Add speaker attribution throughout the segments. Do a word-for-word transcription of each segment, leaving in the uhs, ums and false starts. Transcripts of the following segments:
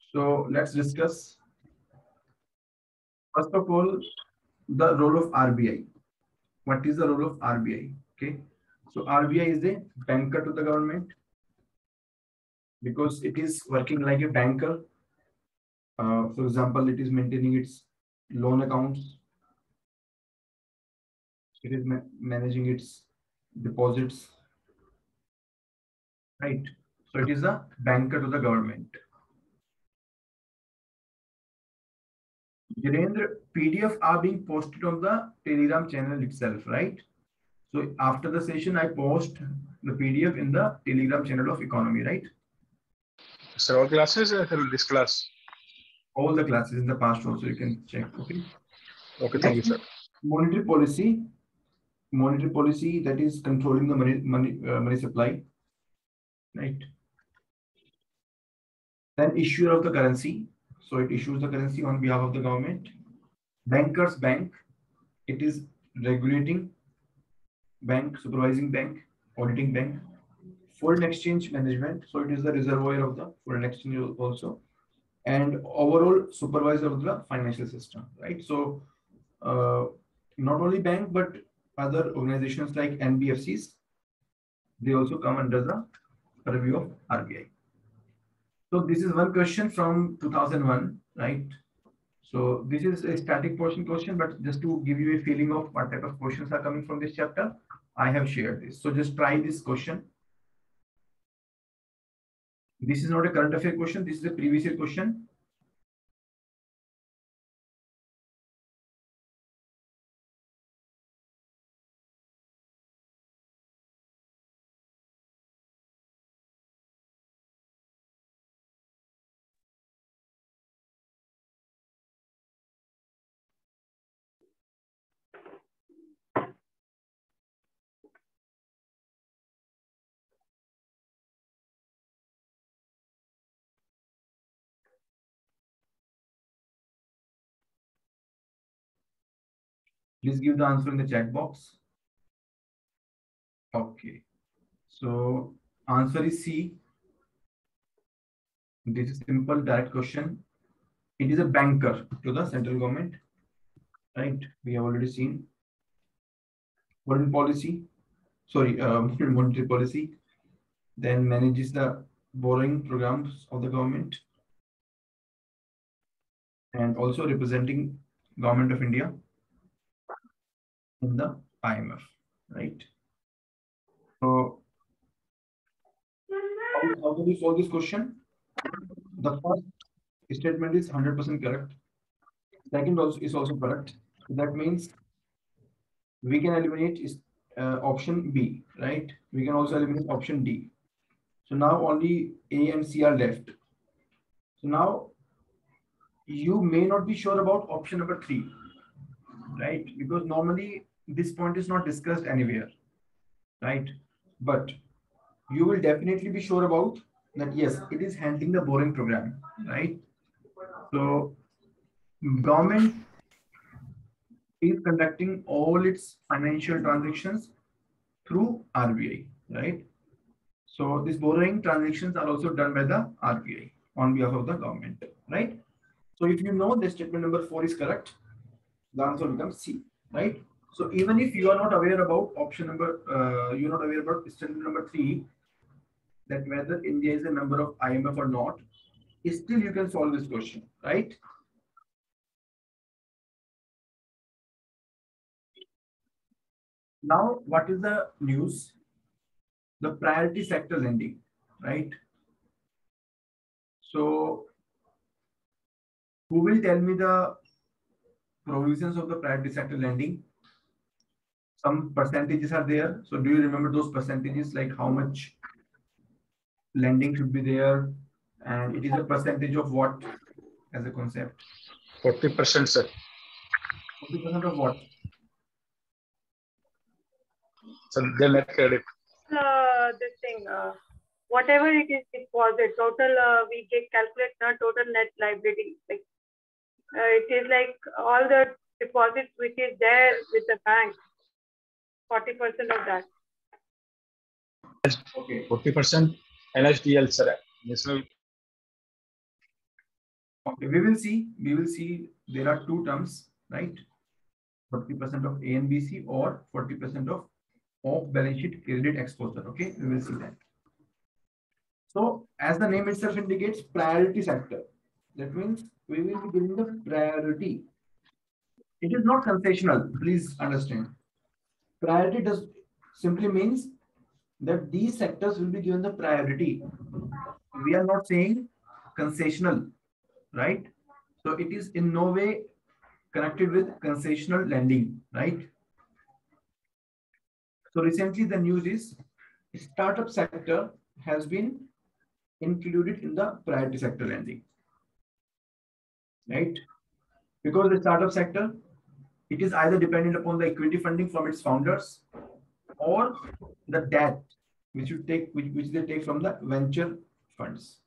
Speaker 1: So let's discuss, first of all, the role of R B I. What is the role of R B I? Okay. So R B I is a banker to the government because it is working like a banker. Uh, for example, it is maintaining its loan accounts. It is ma managing its deposits, right? So it is a banker to the government. Virendra, P D F are being posted on the Telegram channel itself, right? So after the session, I post the P D F in the Telegram channel of economy, right?
Speaker 2: Sir, all classes or this class?
Speaker 1: All the classes in the past also you can check. Okay.
Speaker 2: Okay, thank you, sir.
Speaker 1: Monetary policy, monetary policy that is controlling the money money uh, money supply, right? Then issuer of the currency, so it issues the currency on behalf of the government. Bankers bank, it is regulating bank, supervising bank, auditing bank. Foreign exchange management, so it is the reservoir of the foreign exchange also, and overall supervisor of the financial system, right? So uh, not only bank but other organizations like N B F Cs, they also come under the purview of R B I. So this is one question from two thousand one, right? So this is a static portion question, but just to give you a feeling of what type of questions are coming from this chapter, I have shared this. So just try this question. This is not a current affair question. This is a previous year question. Please give the answer in the chat box. Okay. So answer is C. This is simple direct question. It is a banker to the central government, right? We have already seen foreign policy, sorry, uh, monetary policy, then manages the borrowing programs of the government, and also representing government of India in the I M F, right? So how, how do we solve this question? The first statement is one hundred percent correct. Second also is also correct. That means we can eliminate is uh, option B, right? We can also eliminate option D. So now only A and C are left. So now you may not be sure about option number three, right? Because normally this point is not discussed anywhere, right? But you will definitely be sure about that. Yes, it is handling the borrowing program, right? So government is conducting all its financial transactions through R B I, right? So these borrowing transactions are also done by the R B I on behalf of the government, right? So if you know the statement number four is correct, the answer becomes C, right? So even if you are not aware about option number, uh, you're not aware about statement number three, that whether India is a member of I M F or not, still you can solve this question, right? Now, what is the news? The priority sector lending, right? So who will tell me the provisions of the priority sector lending? Some percentages are there. So do you remember those percentages, like how much lending should be there? And it is a percentage of what as a concept?
Speaker 2: forty percent, sir.
Speaker 1: forty percent of what?
Speaker 2: So the net credit.
Speaker 3: Uh, this thing, uh, whatever it is deposit, total uh, we get calculate the total net liability. Like uh, it is like all the deposits which is there with the bank, forty percent of that.
Speaker 1: Okay.
Speaker 2: forty percent N S D L, sir. National
Speaker 1: Okay, we will see. We will see. There are two terms, right? forty percent of A and B C or forty percent of off balance sheet credit exposure. Okay, we will see that. So, as the name itself indicates, priority sector. That means we will be giving the priority. It is not concessional. Please understand. Priority does simply means that these sectors will be given the priority. We are not saying concessional, right? So it is in no way connected with concessional lending, right? So recently the news is startup sector has been included in the priority sector lending, right? Because the startup sector, it is either dependent upon the equity funding from its founders or the debt which you take, which, which they take from the venture funds.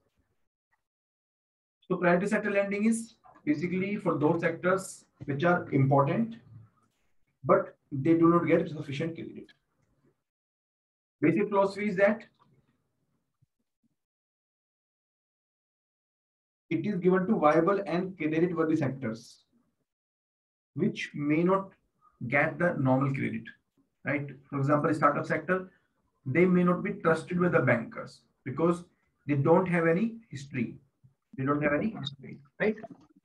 Speaker 1: So priority sector lending is basically for those sectors which are important, but they do not get sufficient credit. Basic philosophy is that it is given to viable and credit-worthy sectors, which may not get the normal credit, right? For example, startup sector, they may not be trusted with the bankers because they don't have any history. They don't have any history, right?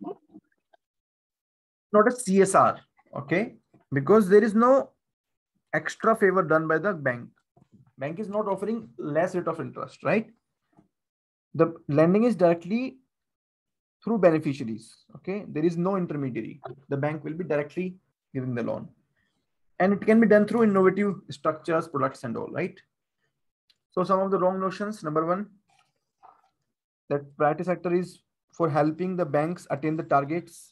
Speaker 1: Not a C S R, okay? Because there is no extra favor done by the bank. Bank is not offering less rate of interest, right? The lending is directly through beneficiaries, okay? There is no intermediary. The bank will be directly giving the loan. And it can be done through innovative structures, products and all, right? So some of the wrong notions. Number one, that priority sector is for helping the banks attain the targets.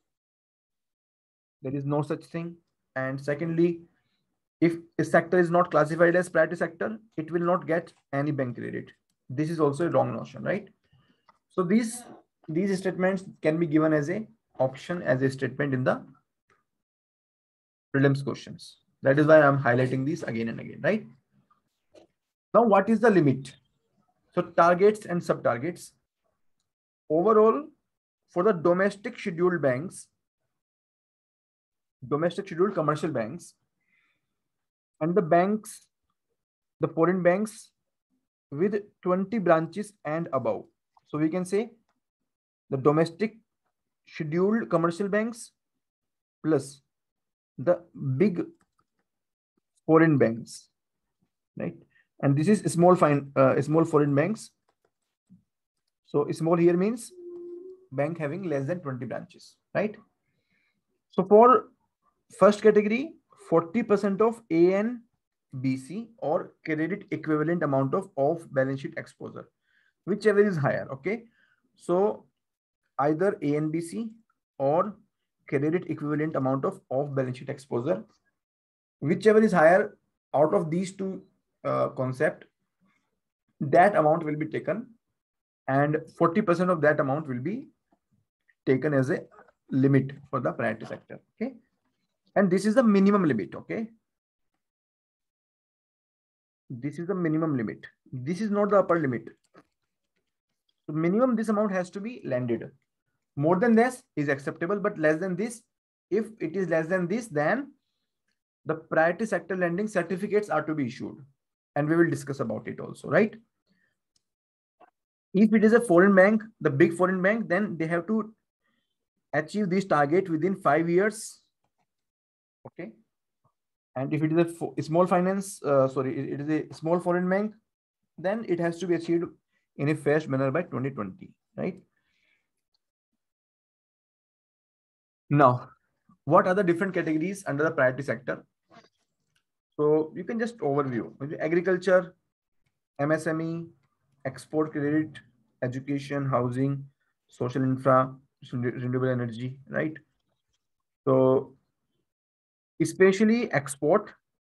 Speaker 1: There is no such thing. And secondly, if a sector is not classified as priority sector, it will not get any bank credit. This is also a wrong notion, right? So these, these statements can be given as a option, as a statement in the prelims questions. That is why I'm highlighting these again and again, right? Now, what is the limit? So targets and sub-targets. Overall, for the domestic scheduled banks, domestic scheduled commercial banks, and the banks, the foreign banks with twenty branches and above. So we can say the domestic scheduled commercial banks plus the big foreign banks, right? And this is small fine, uh, small foreign banks. So small here means bank having less than twenty branches, right? So for first category, forty percent of A and B C or credit equivalent amount of off balance sheet exposure, whichever is higher, okay? So either A and B C or credit equivalent amount of off balance sheet exposure, whichever is higher out of these two uh, concept, that amount will be taken and forty percent of that amount will be taken as a limit for the priority sector, okay? And this is the minimum limit, okay? This is the minimum limit. This is not the upper limit. So minimum, this amount has to be lended. More than this is acceptable, but less than this, if it is less than this, then the priority sector lending certificates are to be issued. And we will discuss about it also, right? If it is a foreign bank, the big foreign bank, then they have to achieve this target within five years. Okay. And if it is a small finance, uh, sorry, it is a small foreign bank, then it has to be achieved in a fast manner by twenty twenty, right? Now, what are the different categories under the priority sector? So you can just overview agriculture, M S M E, export credit, education, housing, social infra, renewable energy, right? So especially export,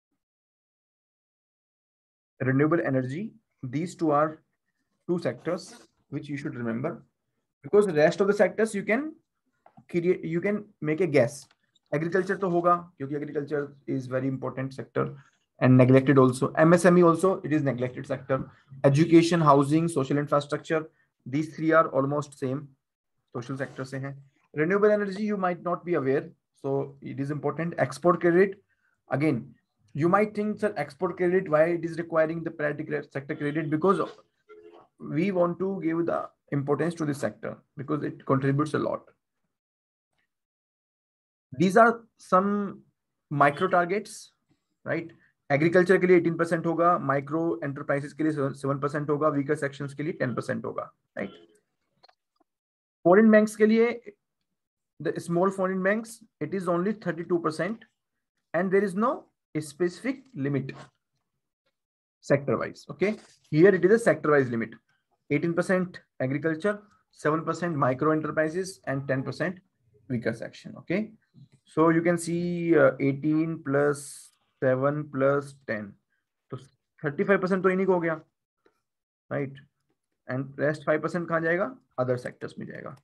Speaker 1: renewable energy, these two are two sectors which you should remember, because the rest of the sectors you can create, you can make a guess. Agriculture to hoga, because agriculture is very important sector and neglected also. M S M E also, it is neglected sector. Education, housing, social infrastructure, these three are almost same. Social sector से हैं. Renewable energy you might not be aware, so it is important. Export credit, again you might think that export credit, why it is requiring the priority sector credit, because we want to give the importance to this sector because it contributes a lot. These are some micro targets, right? Agriculture के लिए eighteen percent होगा, micro enterprises के लिए seven percent होगा, weaker sections के लिए ten percent होगा, right? Foreign banks के लिए, the small foreign banks, it is only thirty-two percent, and there is no specific limit sector wise. Okay, here it is a sector wise limit. eighteen percent agriculture, seven percent micro enterprises, and ten percent weaker section. Okay, so you can see uh, eighteen plus seven plus ten, so thirty-five percent तो इन्हीं को हो गया, right? And rest five percent कहाँ जाएगा? Other sectors में जाएगा.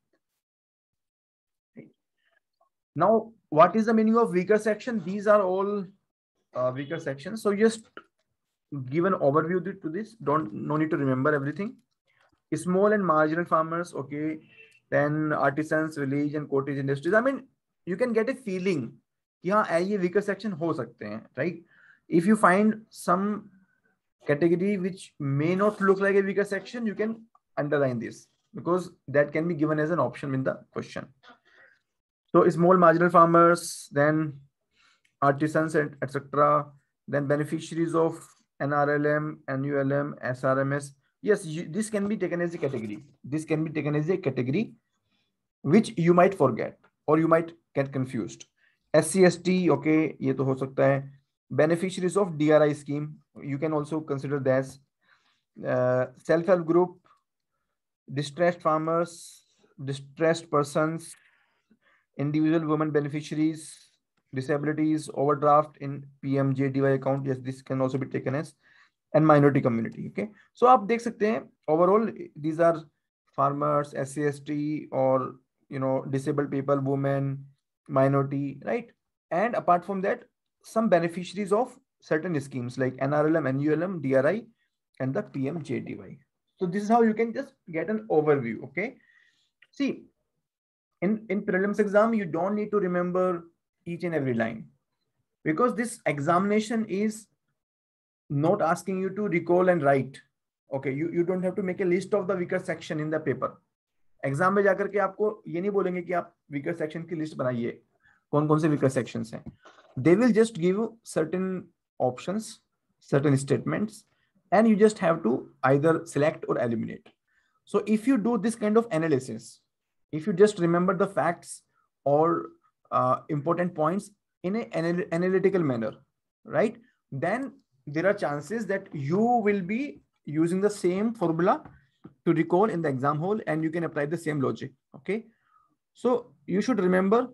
Speaker 1: Now, what is the meaning of weaker section? These are all uh, weaker sections. So just give an overview to this. Don't no need to remember everything. Small and marginal farmers, okay. Then artisans, village and cottage industries. I mean, you can get a feeling. Yeah, ये weaker section हो सकते हैं, right? If you find some category which may not look like a weaker section, you can underline this because that can be given as an option in the question. So small marginal farmers, then artisans, and et cetera. Then beneficiaries of N R L M, N U L M, S R M S. Yes, you, this can be taken as a category. This can be taken as a category which you might forget or you might get confused. S C S T, okay, ये तो हो सकता है. Beneficiaries of D R I scheme, you can also consider that. Uh, self-help group, distressed farmers, distressed persons, individual women beneficiaries, disabilities, overdraft in P M J D Y account. Yes, this can also be taken as, and minority community. Okay, so आप देख सकते हैं overall these are farmers, S C S T, or you know disabled people, women, minority, right? And apart from that, some beneficiaries of certain schemes like N R L M, N U L M, D R I, and the P M J D Y. So this is how you can just get an overview. Okay, see. In, in prelims exam, you don't need to remember each and every line because this examination is not asking you to recall and write. Okay, you, you don't have to make a list of the weaker section in the paper. Exam में जाकर के आपको ये नहीं बोलेंगे कि आप weaker section की list बनाइए, कौन कौन से weaker sections हैं. They will just give certain options, certain statements, and you just have to either select or eliminate. So if you do this kind of analysis, if you just remember the facts or uh, important points in an anal analytical manner, right? Then there are chances that you will be using the same formula to recall in the exam hall and you can apply the same logic. Okay. So you should remember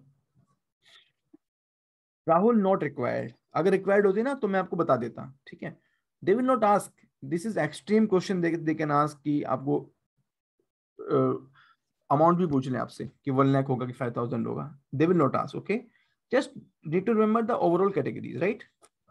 Speaker 1: Rahul not required. अगर required होती ना तो मैं आपको बता देता, ठीक है? They will not ask. This is extreme question they, they can ask कि आपको uh, अमाउंट भी पूछ लें आपसे कि वन लाख होगा कि फाइव थाउजेंड होगा. They will not ask. Okay, just need to remember the overall categories, right?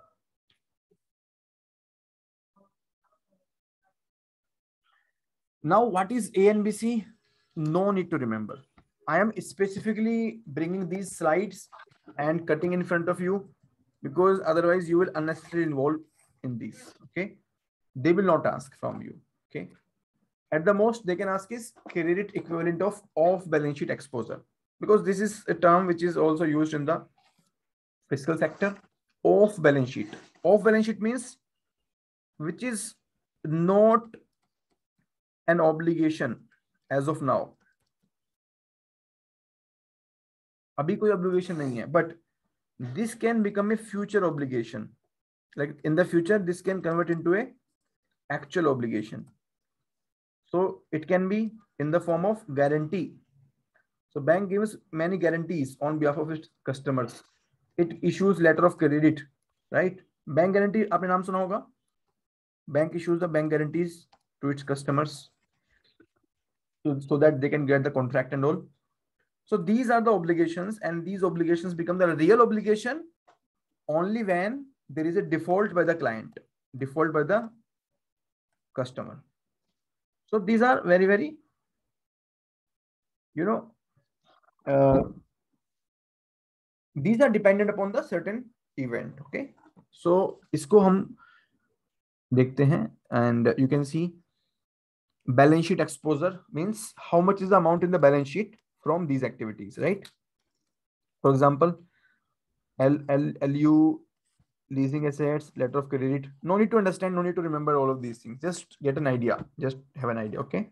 Speaker 1: Now what is A and B C? No need to remember. I am specifically bringing these slides and cutting in front of you because otherwise you will unnecessarily involve in these. Okay, they will not ask from you. Okay. At the most they can ask is credit equivalent of off balance sheet exposure, because this is a term which is also used in the fiscal sector. Off balance sheet. Off balance sheet means which is not an obligation as of now. अभी कोई obligation नहीं है, but this can become a future obligation. Like in the future, this can convert into a actual obligation. So it can be in the form of guarantee. So bank gives many guarantees on behalf of its customers. It issues letter of credit, right? Bank guarantee आपने नाम सुना होगा. Bank issues the bank guarantees to its customers so, so that they can get the contract and all. So these are the obligations, and these obligations become the real obligation only when there is a default by the client, default by the customer. So these are very, very you know uh, these are dependent upon the certain event. Okay, so इसको हम देखते हैं, and you can see balance sheet exposure means how much is the amount in the balance sheet from these activities, right? For example, L L LU, leasing assets, letter of credit. No need to understand, no need to remember all of these things. Just get an idea, just have an idea. Okay,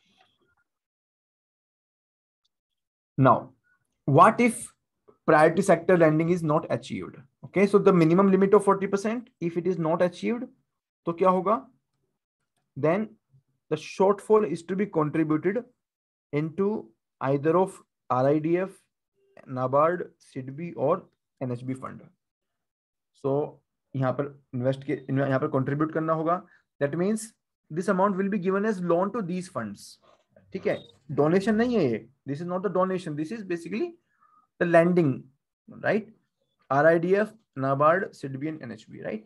Speaker 1: now what if priority sector lending is not achieved? Okay, so the minimum limit of forty percent, if it is not achieved, तो क्या होगा? Then the shortfall is to be contributed into either of R I D F, NABARD, S I D B और N H B fund. So यहाँ पर invest के यहाँ पर contribute करना होगा. That means this amount will be given as loan to these funds. ठीक है, donation नहीं है ये. This is not the donation. This is basically the lending, right? R I D F, NABARD, S I D B and N H B, right?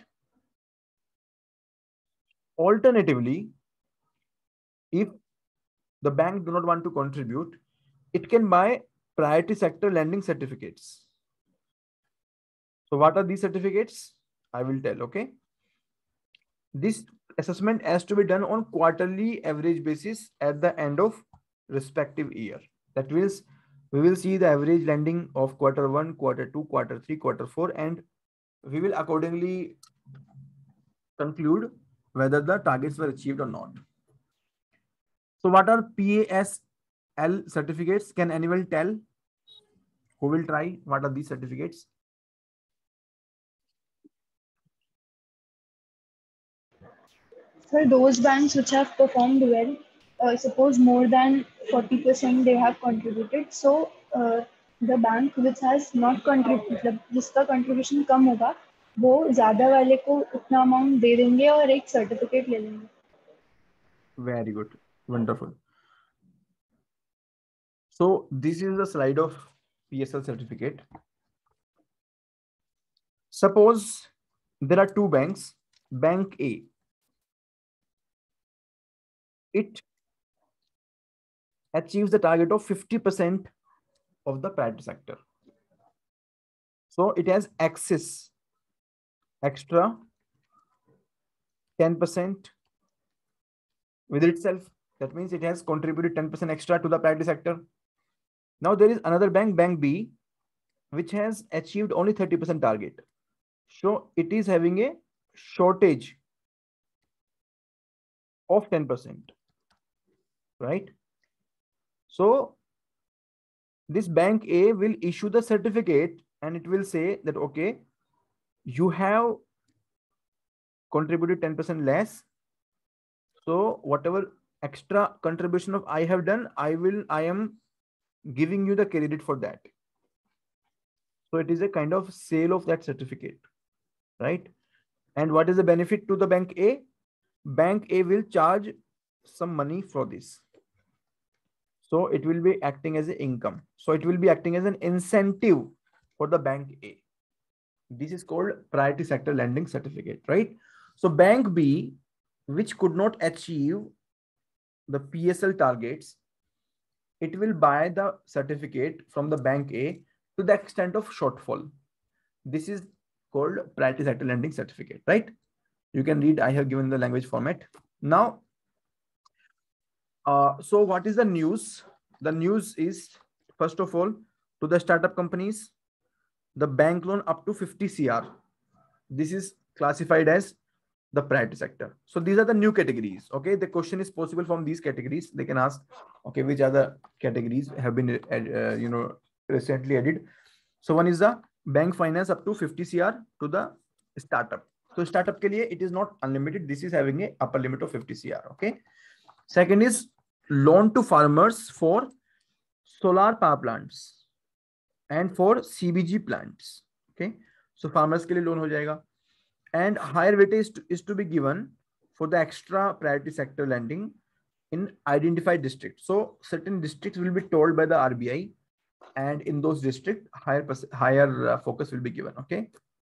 Speaker 1: Alternatively, if the bank do not want to contribute, it can buy priority sector lending certificates. So what are these certificates? I will tell. Okay, this assessment has to be done on quarterly average basis at the end of respective year. That means we will see the average lending of quarter one, quarter two, quarter three, quarter four, and we will accordingly conclude whether the targets were achieved or not. So what are P A S L certificates? Can anyone tell? Who will try? What are these certificates?
Speaker 4: For those banks which have performed well, uh, suppose more than forty percent they have contributed. So uh, the bank which has not contributed, जिसका contribution कम होगा, वो ज़्यादा वाले को उतना amount दे देंगे और एक certificate ले लेंगे.
Speaker 1: Very good, wonderful. So this is the slide of P S L certificate. Suppose there are two banks. Bank A, it achieves the target of fifty percent of the private sector. So it has excess extra ten percent with itself. That means it has contributed ten percent extra to the private sector. Now there is another bank, Bank B, which has achieved only thirty percent target. So it is having a shortage of ten percent, right? So this Bank A will issue the certificate and it will say that, okay, you have contributed ten percent less. So whatever extra contribution of I have done, I will, I am giving you the credit for that. So it is a kind of sale of that certificate, right? And what is the benefit to the Bank A? Bank A will charge some money for this. So it will be acting as an income. So it will be acting as an incentive for the Bank A. This is called priority sector lending certificate, right? So Bank B, which could not achieve the P S L targets, it will buy the certificate from the Bank A to the extent of shortfall. This is called priority sector lending certificate, right? You can read, I have given the language format. Now, uh, so what is the news? The news is, first of all, to the startup companies, the bank loan up to fifty C R. This is classified as the priority sector. So these are the new categories. Okay, the question is possible from these categories. They can ask, okay, which other categories have been, uh, you know, recently added. So one is the bank finance up to fifty C R to the startup. So startup ke liye, it is not unlimited. This is having a upper limit of fifty C R. Okay. Second is loan to farmers for solar power plants and for C B G plants. Okay. So farmers ke liye loan ho jayega. And higher weightage is to, is to be given for the extra priority sector lending in identified districts. So certain districts will be told by the R B I, and in those districts, higher higher uh, focus will be given. Okay.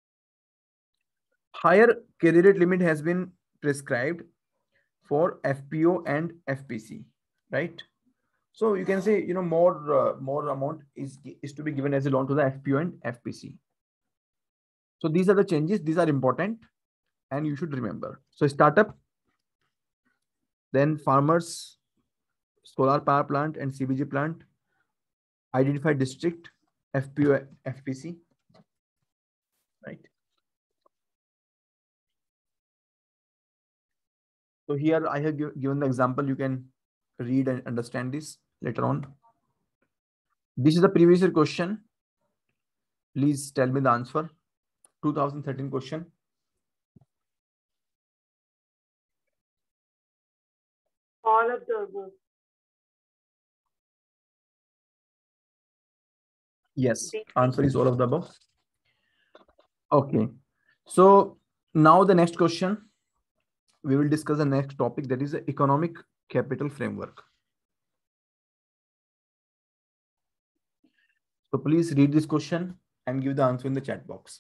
Speaker 1: Higher credit limit has been prescribed for F P O and F P C, right? So you can say, you know, more uh, more amount is is to be given as a loan to the F P O and F P C. So these are the changes. These are important, and you should remember. So startup, then farmers, solar power plant and C B G plant, identified district, F P O, F P C, right? So here I have given the example. You can read and understand this later on. This is the previous year question. Please tell me the answer. two thousand thirteen question.
Speaker 3: All of the above.
Speaker 1: Yes, answer is all of the above. Okay, so now the next question, we will discuss the next topic, that is the economic capital framework. So please read this question and give the answer in the chat box.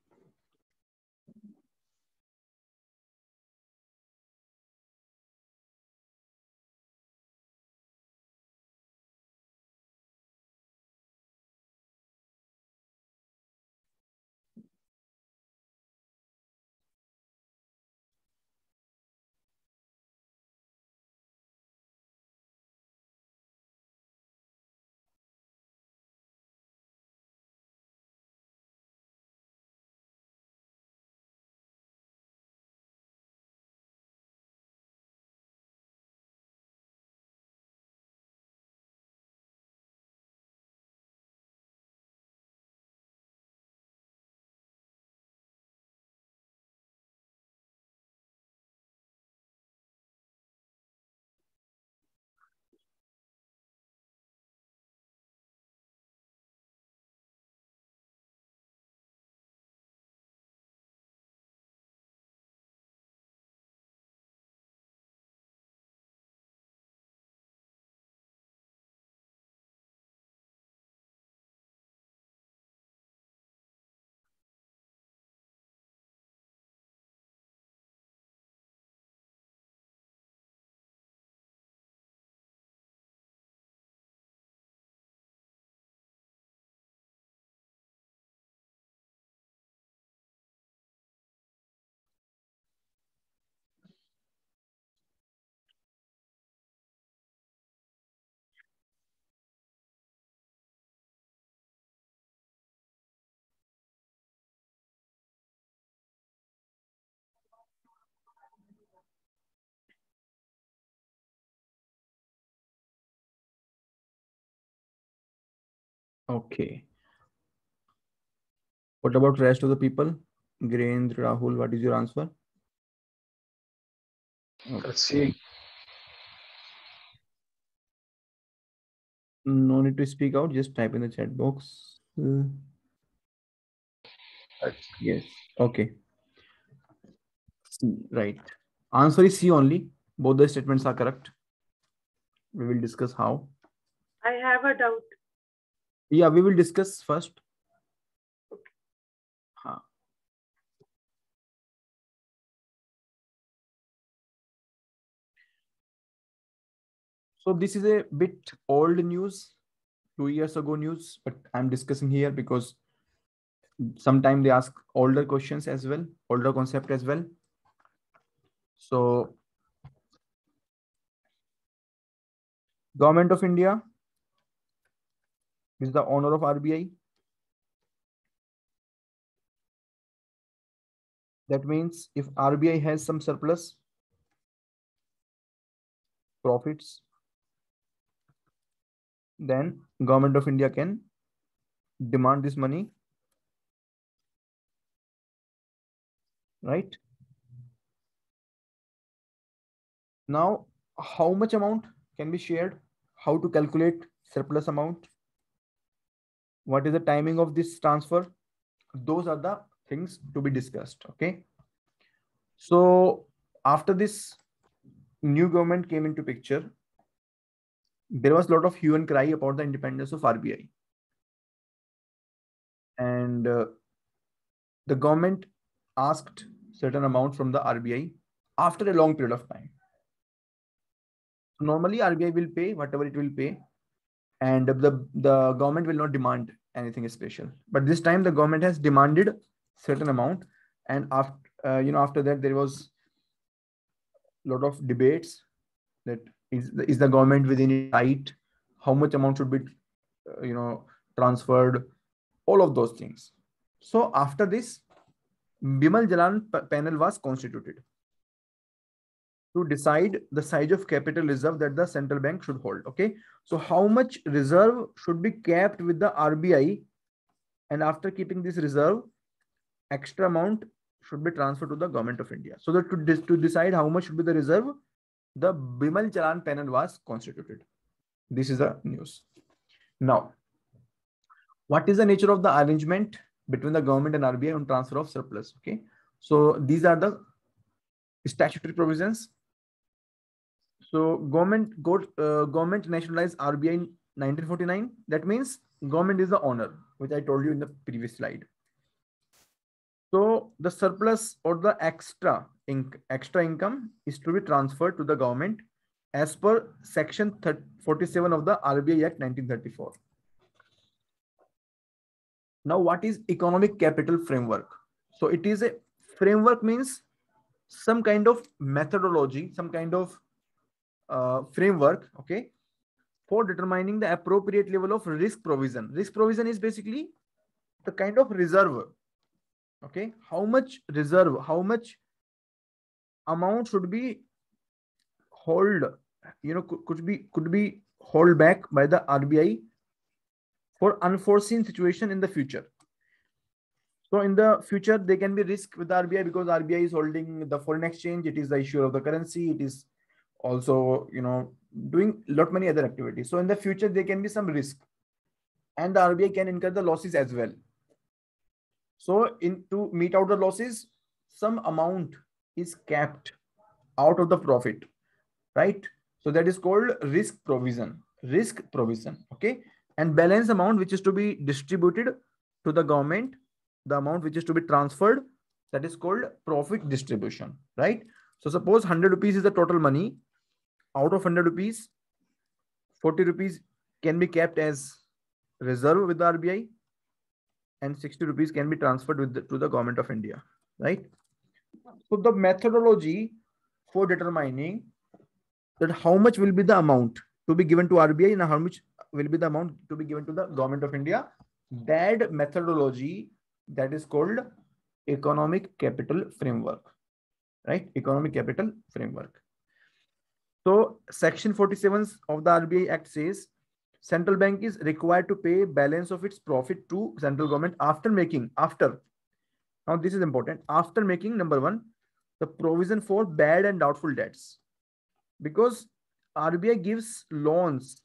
Speaker 1: Okay. What about rest of the people? Grendra, Rahul, what is your answer?
Speaker 2: Okay. Let's see.
Speaker 1: No need to speak out, just type in the chat box. Uh,
Speaker 2: Right.
Speaker 1: Yes, okay. C, right. Answer is C only. Both the statements are correct. We will discuss how.
Speaker 3: I have a doubt.
Speaker 1: Yeah, we will discuss first.
Speaker 3: Okay.
Speaker 1: Huh. So this is a bit old news, two years ago news, but I'm discussing here because sometimes they ask older questions as well, older concept as well. So Government of India is the owner of R B I. That means if R B I has some surplus profits, then Government of India can demand this money, right? Now, how much amount can be shared? How to calculate surplus amount? What is the timing of this transfer? Those are the things to be discussed, okay? So after this new government came into picture, there was a lot of hue and cry about the independence of R B I. And uh, the government asked certain amount from the R B I after a long period of time. Normally R B I will pay whatever it will pay, and the the government will not demand anything special. But this time the government has demanded certain amount, and after uh, you know after that there was a lot of debates that is the, is the government within its right, how much amount should be uh, you know transferred, all of those things. So after this, Bimal Jalan panel was constituted to decide the size of capital reserve that the central bank should hold. Okay, so how much reserve should be kept with the R B I, and after keeping this reserve, extra amount should be transferred to the government of India. So that to, to decide how much should be the reserve, the Bimal Jalan panel was constituted. This is the news. Now, what is the nature of the arrangement between the government and R B I on transfer of surplus? Okay, so these are the statutory provisions. So government got uh, government nationalized R B I in nineteen forty-nine. That means government is the owner, which I told you in the previous slide. So the surplus or the extra inc extra income is to be transferred to the government as per section forty-seven of the R B I Act nineteen thirty-four. Now, what is economic capital framework? So it is a framework, means some kind of methodology, some kind of uh, framework, okay, for determining the appropriate level of risk provision. Risk provision is basically the kind of reserve. Okay, how much reserve, how much amount should be hold, you know, could, could be could be held back by the R B I for unforeseen situation in the future. So in the future, there can be risk with the R B I because R B I is holding the foreign exchange. It is the issuer of the currency. It is also, you know, doing lot many other activities. So in the future, there can be some risk, and the R B I can incur the losses as well. So in to meet out the losses, some amount is kept out of the profit, right? So that is called risk provision, risk provision, okay? And balance amount, which is to be distributed to the government, the amount which is to be transferred, that is called profit distribution, right? So suppose one hundred rupees is the total money. Out of one hundred rupees, forty rupees can be kept as reserve with the R B I, and sixty rupees can be transferred with the, to the government of India, right? So the methodology for determining that how much will be the amount to be given to R B I and how much will be the amount to be given to the government of India, that methodology, that is called economic capital framework, right? Economic capital framework. So section forty-seven of the R B I Act says central bank is required to pay balance of its profit to central government after making, after, now this is important, after making, number one, the provision for bad and doubtful debts, because R B I gives loans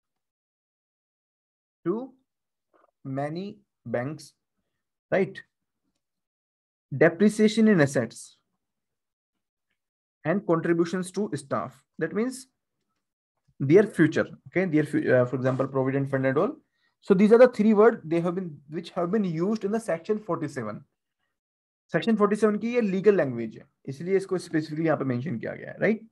Speaker 1: to many banks, right? Depreciation in assets and contributions to staff. That means their future, okay, their uh, for example provident fund and all. So these are the three words they have been which have been used in the section forty-seven. Section forty-seven की ये legal language है, इसलिए इसको specifically यहाँ पे mention किया गया है, right?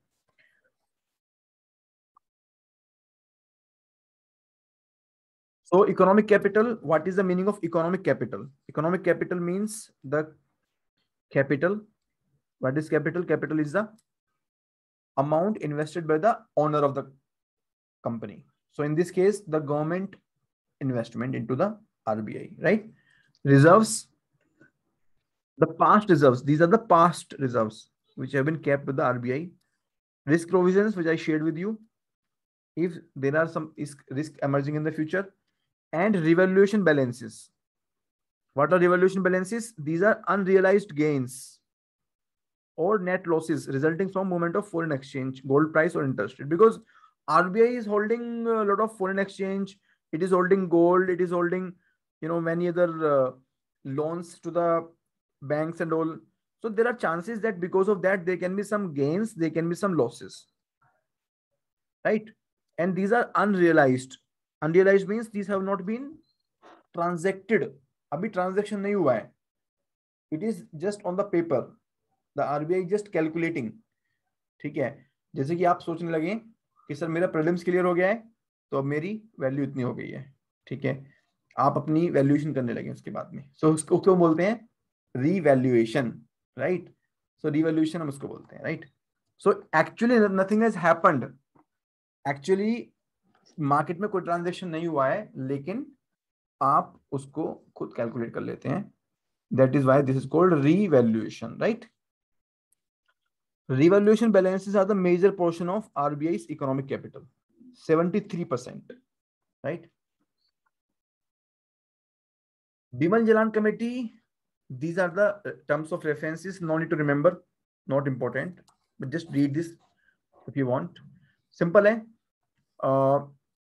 Speaker 1: So economic capital, what is the meaning of economic capital? Economic capital means the capital. What is capital? Capital is the amount invested by the owner of the company. So in this case, the government investment into the R B I, right? Reserves, the past reserves. These are the past reserves which have been kept with the R B I. Risk provisions, which I shared with you, if there are some risk emerging in the future, and revaluation balances. What are revaluation balances? These are unrealized gains or net losses resulting from movement of foreign exchange, gold price or interest rate. Because R B I is holding a lot of foreign exchange, it is holding gold, it is holding, you know, many other uh, loans to the banks and all. So there are chances that because of that, there can be some gains, there can be some losses, right? And these are unrealized. Unrealized means these have not been transacted. Abhi transaction nahi hua hai. It is just on the paper. The R B I is just calculating. ठीक है, जैसे कि आप सोचने लगे कि sir मेरा prelims clear हो गया है तो अब मेरी वैल्यू इतनी हो गई है, ठीक है, आप अपनी वैल्यूएशन करने लगे उसके बाद में। सो so, उसको क्यों बोलते हैं? Revaluation, right. सो रीवैल्यूएशन हम उसको बोलते हैं, right. So actually nothing has happened, actually market में कोई ट्रांजेक्शन नहीं हुआ है, लेकिन आप उसको खुद कैलकुलेट कर लेते हैं। That is why this is called revaluation, right. Revaluation balances are the major portion of R B I's economic capital, seventy-three percent, right? Bimal Jalan Committee, these are the terms of references, no need to remember, not important, but just read this if you want. Simple, eh? Uh,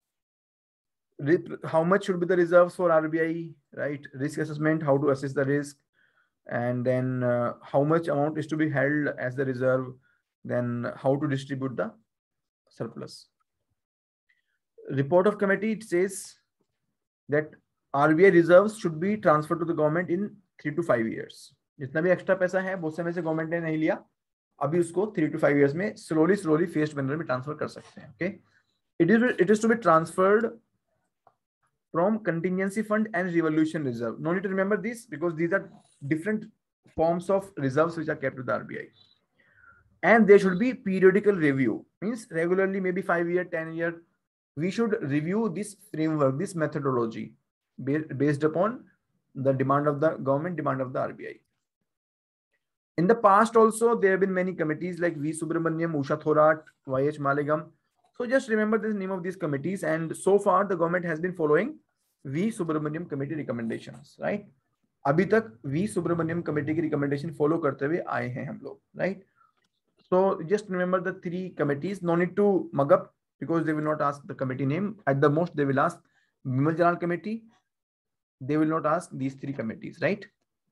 Speaker 1: how much should be the reserves for R B I, right? Risk assessment, how to assess the risk, and then uh, how much amount is to be held as the reserve, then how to distribute the surplus. Report of committee, it says that R B I reserves should be transferred to the government in three to five years. जितना भी extra पैसा है बहुत समय से government ने नहीं लिया, अभी उसको थ्री टू फाइव इयर्स में स्लोली स्लोली फेस्ड मैनर में ट्रांसफर कर सकते हैं। Okay, it is it is to be transferred from contingency fund and revolution reserve. No need to remember this because these are different forms of reserves which are kept with the R B I. And there should be periodical review, means regularly, maybe five year, ten year, we should review this framework, this methodology based upon the demand of the government, demand of the R B I. In the past also, there have been many committees like V. Subramaniam, Usha Thorat, Y H Malegam. So just remember the name of these committees, and so far the government has been following V. Subramaniam committee recommendations, right? अभी तक V. Subramaniam committee की recommendation follow करते हुए आए हैं हम लोग, right? So just remember the three committees. No need to mug up because they will not ask the committee name. At the most, they will ask Bimal Jalan committee. They will not ask these three committees, right?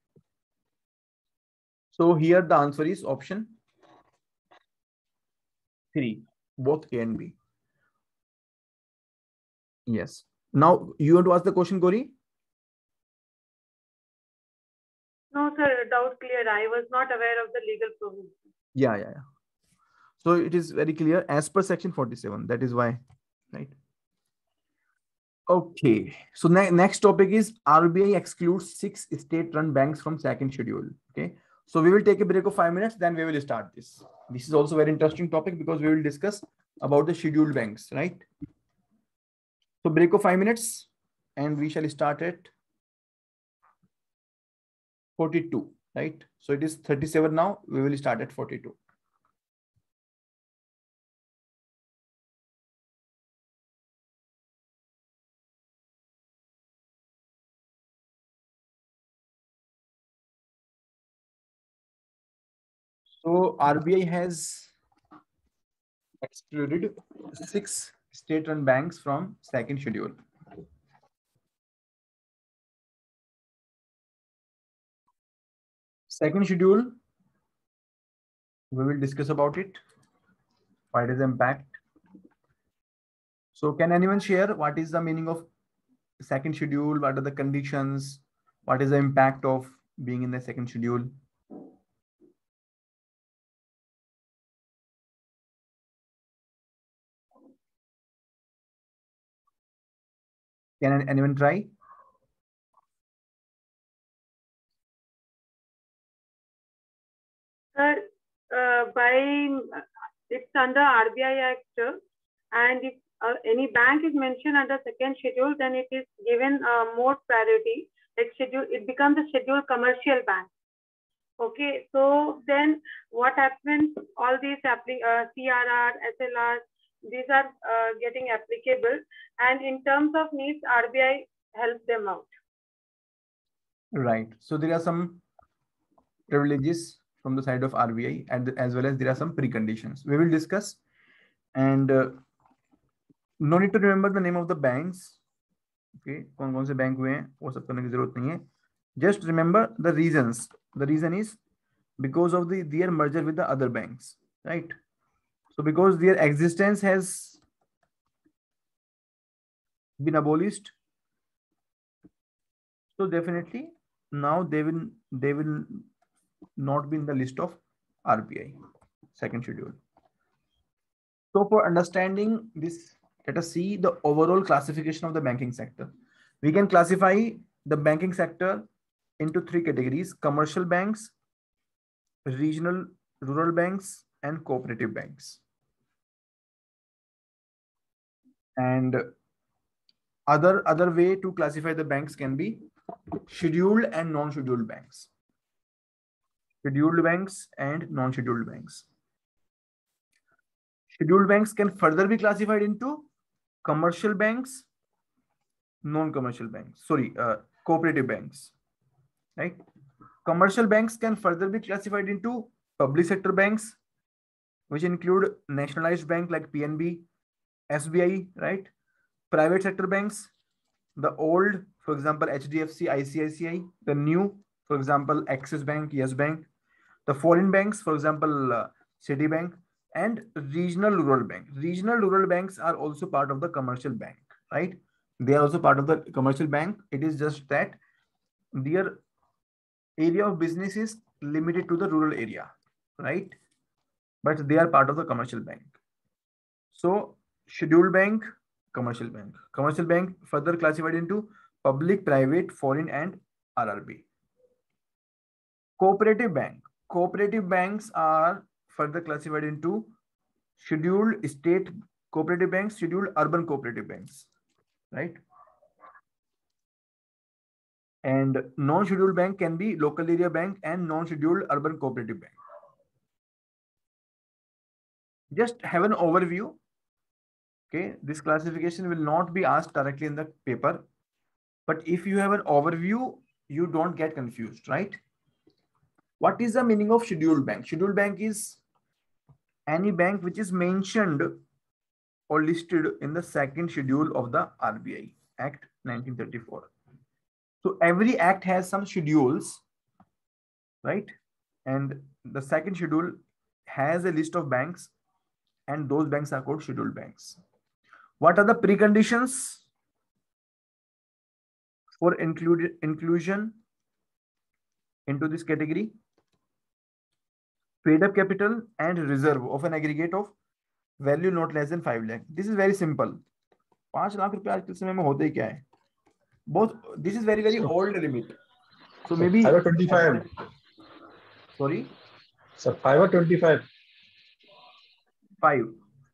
Speaker 1: So here the answer is option three, both A and B. Yes. Now you want to ask the question, Gauri?
Speaker 3: No, sir, doubt clear. I was not aware of the legal provision.
Speaker 1: Yeah, yeah, yeah. So it is very clear as per section forty-seven. That is why, right? Okay. So ne next topic is R B I excludes six state-run banks from second schedule. Okay. So we will take a break of five minutes, then we will start this. This is also very interesting topic because we will discuss about the scheduled banks, right? So break of five minutes, and we shall start at forty-two, right? So it is thirty-seven now. We will start at forty-two. So R B I has excluded six state-run banks from second schedule. Second schedule, we will discuss about it. What is the impact? So can anyone share what is the meaning of second schedule? What are the conditions? What is the impact of being in the second schedule? Can anyone try?
Speaker 3: Sir, uh, by it's under R B I Act, and if uh, any bank is mentioned under second schedule, then it is given uh, more priority. Like schedule, it becomes a scheduled commercial bank. Okay, so then what happens? All these uh, C R R, S L R, these are uh, getting applicable, and in terms of needs, R B I helps them out.
Speaker 1: Right. So there are some privileges from the side of R B I, and as well as there are some preconditions. We will discuss, and uh, no need to remember the name of the banks. Okay, कौन कौन से bank हुए हैं वो सब करने की जरूरत नहीं है. Just remember the reasons. The reason is because of the their merger with the other banks, right? So because their existence has been abolished, so definitely now they will they will not be in the list of R B I second schedule. So for understanding this, let us see the overall classification of the banking sector. We can classify the banking sector into three categories: commercial banks, regional rural banks, and cooperative banks. And other other way to classify the banks can be scheduled and non-scheduled banks. Scheduled banks and non-scheduled banks. Scheduled banks can further be classified into commercial banks, non-commercial banks, sorry, uh, cooperative banks, right? Commercial banks can further be classified into public sector banks, which include nationalized bank like P N B, S B I, right? Private sector banks, the old, for example, H D F C, I C I C I, the new, for example, Axis Bank, Yes Bank, the foreign banks, for example, uh, Citibank, and regional rural bank. Regional rural banks are also part of the commercial bank, right? They are also part of the commercial bank. It is just that their area of business is limited to the rural area, right? But they are part of the commercial bank. So scheduled bank, commercial bank. Commercial bank further classified into public, private, foreign, and R R B. Cooperative bank. Cooperative banks are further classified into scheduled state cooperative banks, scheduled urban cooperative banks, right? And non-scheduled bank can be local area bank and non-scheduled urban cooperative bank. Just have an overview. Okay, this classification will not be asked directly in the paper, but if you have an overview, you don't get confused, right? What is the meaning of scheduled bank? Scheduled bank is any bank which is mentioned or listed in the second schedule of the R B I Act nineteen thirty-four. So every act has some schedules, right? And the second schedule has a list of banks, and those banks are called scheduled banks. What are the preconditions for include, inclusion into this category? Paid up capital and reserve of an aggregate of value not less than five lakh. This is very simple. पांच लाख रुपए आज के समय में होते ही क्या है? Both. This is very very so, old limit. So maybe
Speaker 2: five or twenty-five.
Speaker 1: Sorry.
Speaker 2: So five or twenty-five.
Speaker 1: Five.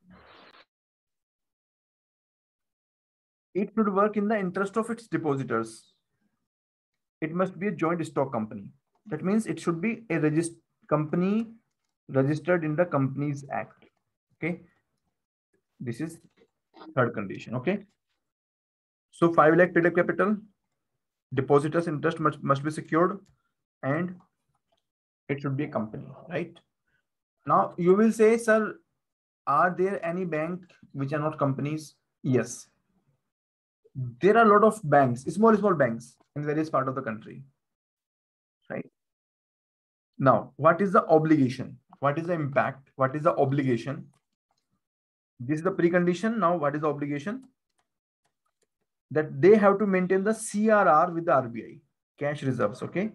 Speaker 1: It should work in the interest of its depositors. It must be a joint stock company. That means it should be a regist company registered in the Companies Act. Okay. This is third condition. Okay. So five lakh paid up capital, depositors' interest must, must be secured, and it should be a company, right? Now you will say, sir, are there any bank which are not companies? Yes. There are a lot of banks, small, small banks in various parts of the country, right? Now, what is the obligation? What is the impact? What is the obligation? This is the precondition. Now, what is the obligation? That they have to maintain the C R R with the R B I, cash reserves, okay?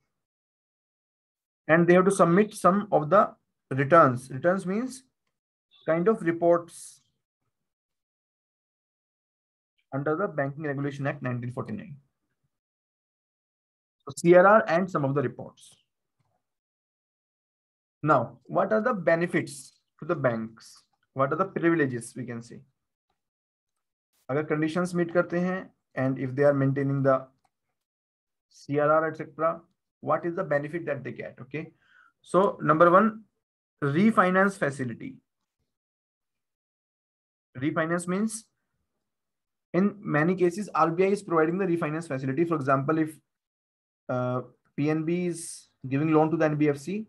Speaker 1: And they have to submit some of the returns. Returns means kind of reports under the Banking Regulation Act nineteen forty-nine. So C R R and some of the reports. Now, what are the benefits to the banks? What are the privileges we can say? Agar conditions meet karte hain, and if they are maintaining the C R R, et cetera, what is the benefit that they get? Okay. So number one, refinance facility. Refinance means in many cases, R B I is providing the refinance facility. For example, if uh, P N B is giving loan to the N B F C,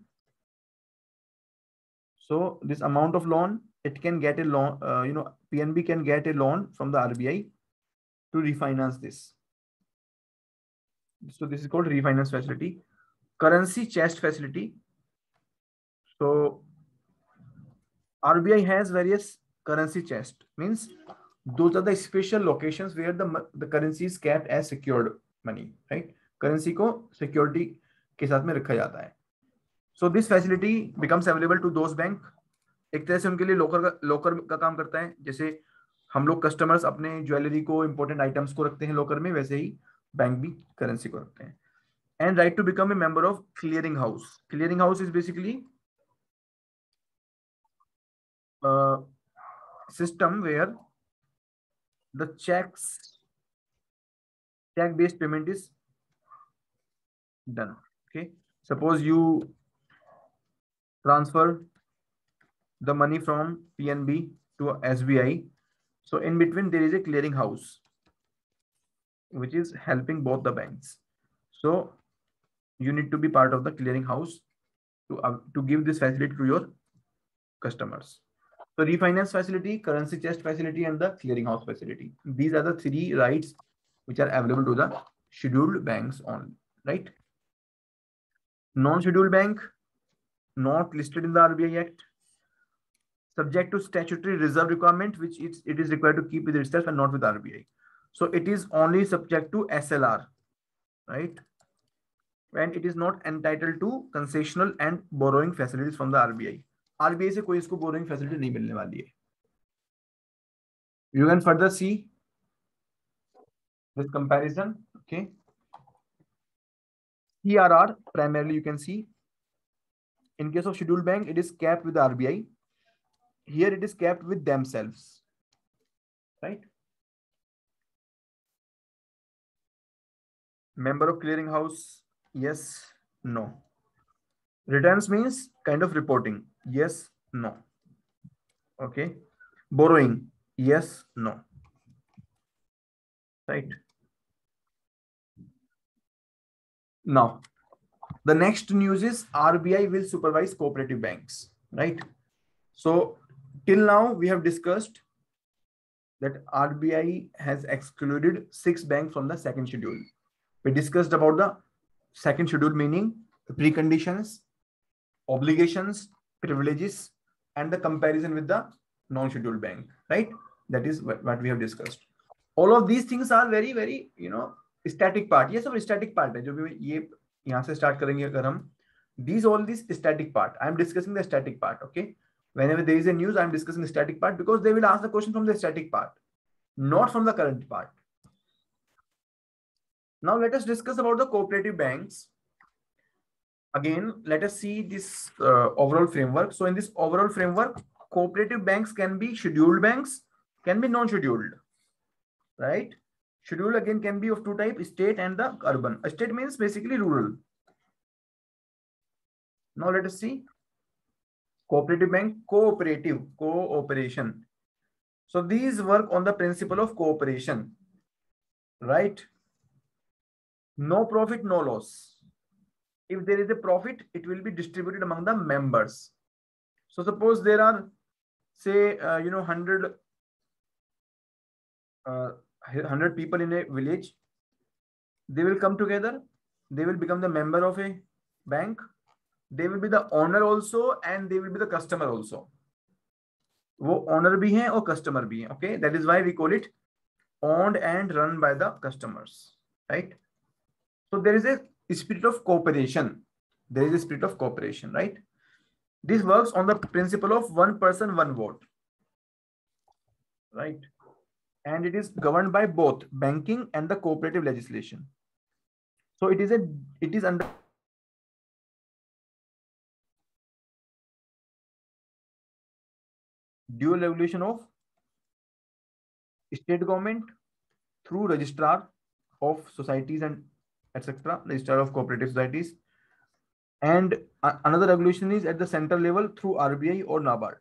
Speaker 1: so this amount of loan, it can get a loan, uh, you know, P N B can get a loan from the R B I to refinance this. So this is called refinance facility. Currency chest facility. So R B I has various currency chest, means those are the special locations where the, the currency is kept as secured money, right? Currency ko security ke saath mein rakha jata hai. So this facility becomes available to those banks एक तरह से उनके लिए locker का locker का काम करता है। जैसे हम लोग कस्टमर्स अपने ज्वेलरी को, इंपॉर्टेंट आइटम्स को रखते हैं लॉकर में, वैसे ही बैंक भी करेंसी को रखते हैं। And right to become a member of clearing house. Clearing house is basically system where the cheques check based payment is done. Okay, suppose you transfer the money from P N B to S B I, so in between there is a clearing house which is helping both the banks. So you need to be part of the clearing house to uh, to give this facility to your customers. So refinance facility, currency chest facility, and the clearing house facility, these are the three rights which are available to the scheduled banks only, right? Non-scheduled bank, not listed in the R B I Act, subject to statutory reserve requirement, which it's, it is required to keep with itself and not with R B I. So it is only subject to S L R, right? And it is not entitled to concessional and borrowing facilities from the R B I. R B I से कोई इसको borrowing facility नहीं मिलने वाली है. You can further see this comparison, okay? C R R primarily you can see. In case of scheduled bank, it is capped with R B I. Here it is capped with themselves, right? Member of clearing house, yes, no. Returns means kind of reporting, yes, no. Okay. Borrowing, yes, no. Right. Now, the next news is R B I will supervise cooperative banks, right? So till now we have discussed that R B I has excluded six banks from the second schedule. We discussed about the second schedule, meaning preconditions, obligations, privileges, and the comparison with the non-scheduled bank, right? That is what we have discussed. All of these things are very, very, you know, static part. Yes, सब static part है जो भी ये यहाँ से start करेंगे अगर हम. These all this static part. I am discussing the static part. Okay. Whenever there is a news, I am discussing the static part because they will ask the question from the static part, not from the current part. Now let us discuss about the cooperative banks. Again, let us see this uh, overall framework. So in this overall framework, cooperative banks can be scheduled banks, can be non-scheduled, right? Schedule again can be of two types, state and the urban. A state means basically rural. Now let us see cooperative bank, cooperative, cooperation. So these work on the principle of cooperation, right? No profit, no loss. If there is a profit, it will be distributed among the members. So suppose there are, say, uh, you know, one hundred, uh, one hundred people in a village. They will come together. They will become the member of a bank. They will be the owner also, and they will be the customer also. वो owner भी हैं और customer भी हैं. Okay, that is why we call it owned and run by the customers, right? So there is a spirit of cooperation. There is a spirit of cooperation, right? This works on the principle of one person, one vote, right? And it is governed by both banking and the cooperative legislation. So it is a, it is under dual regulation of state government through registrar of societies and et cetera, registrar of cooperative societies, and uh, another regulation is at the central level through R B I or NABARD.